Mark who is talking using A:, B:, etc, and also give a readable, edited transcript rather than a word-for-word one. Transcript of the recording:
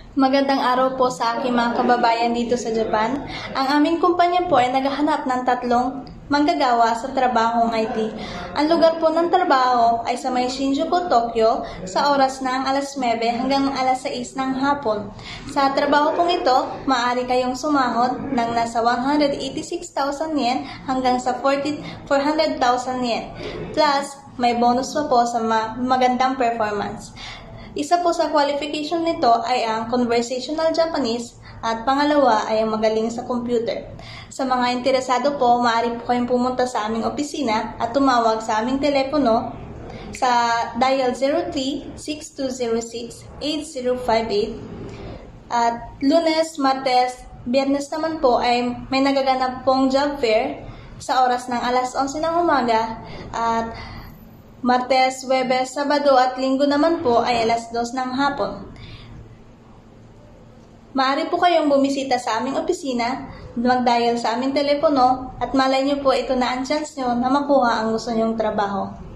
A: Magandang araw po sa aking mga kababayan dito sa Japan. Ang aming kumpanya po ay naghahanap ng 3 manggagawa sa trabahong IT. Ang lugar po ng trabaho ay sa may Shinjuku, Tokyo sa oras ng alas 9 hanggang alas 6 ng hapon. Sa trabaho pong ito, maaari kayong sumahod ng nasa 186,000 yen hanggang sa 400,000 yen. Plus, may bonus pa po sa magandang performance. Isa po sa qualification nito ay ang conversational Japanese at pangalawa ay ang magaling sa computer. Sa mga interesado po, maaari po kayong pumunta sa aming opisina at tumawag sa aming telepono sa dial 03-6206-8058 at Lunes, Martes, Biyernes naman po ay may nagaganap pong job fair sa oras ng alas 11 ng umaga at Martes, Huwebes, Sabado at Linggo naman po ay alas 2 ng hapon. Maaari po kayong bumisita sa aming opisina, mag-dial sa aming telepono at malay nyo po ito na ang chance nyo na makuha ang gusto nyong trabaho.